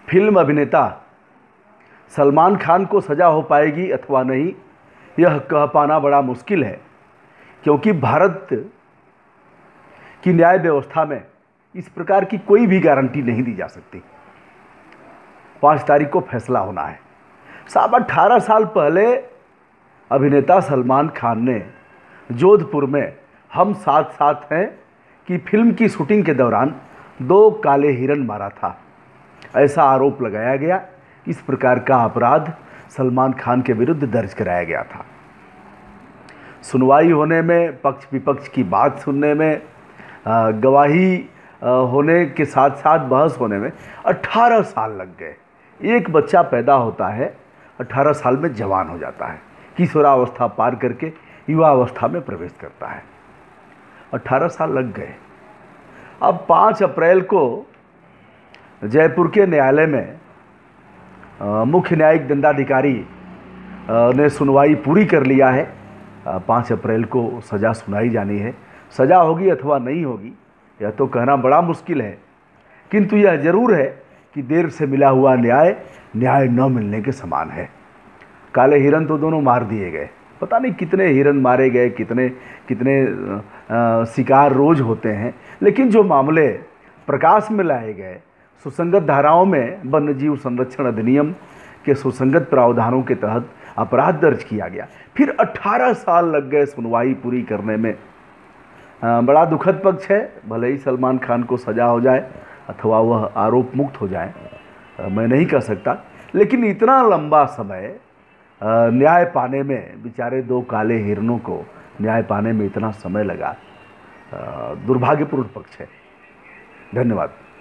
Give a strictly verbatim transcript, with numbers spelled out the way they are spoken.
Film अभिनेता सलमान खान को सज़ा हो पाएगी अथवा नहीं, यह कह पाना बड़ा मुश्किल है, क्योंकि भारत की न्याय व्यवस्था में इस प्रकार की कोई भी गारंटी नहीं दी जा सकती। पाँच तारीख को फैसला होना है। साहब अट्ठारह साल पहले अभिनेता सलमान खान ने जोधपुर में हम साथ साथ हैं कि फिल्म की शूटिंग के दौरान दो काले हिरन मारा था, ऐसा आरोप लगाया गया। इस प्रकार का अपराध सलमान खान के विरुद्ध दर्ज कराया गया था। सुनवाई होने में, पक्ष विपक्ष की बात सुनने में, गवाही होने के साथ साथ बहस होने में अट्ठारह साल लग गए। एक बच्चा पैदा होता है, अट्ठारह साल में जवान हो जाता है, किशोरावस्था पार करके युवा अवस्था में प्रवेश करता है। अट्ठारह साल लग गए। अब पाँच अप्रैल को जयपुर के न्यायालय में मुख्य न्यायिक दंडाधिकारी ने सुनवाई पूरी कर लिया है। पाँच अप्रैल को सज़ा सुनाई जानी है। सज़ा होगी अथवा नहीं होगी यह तो कहना बड़ा मुश्किल है, किंतु यह जरूर है कि देर से मिला हुआ न्याय न्याय न मिलने के समान है। काले हिरन तो दोनों मार दिए गए, पता नहीं कितने हिरन मारे गए, कितने कितने आ, शिकार रोज होते हैं, लेकिन जो मामले प्रकाश में लाए गए, सुसंगत धाराओं में वन्यजीव संरक्षण अधिनियम के सुसंगत प्रावधानों के तहत अपराध दर्ज किया गया। फिर अट्ठारह साल लग गए सुनवाई पूरी करने में। आ, बड़ा दुखद पक्ष है। भले ही सलमान खान को सज़ा हो जाए अथवा वह आरोप मुक्त हो जाए, आ, मैं नहीं कह सकता, लेकिन इतना लंबा समय न्याय पाने में, बेचारे दो काले हिरनों को न्याय पाने में इतना समय लगा, दुर्भाग्यपूर्ण पक्ष है। धन्यवाद।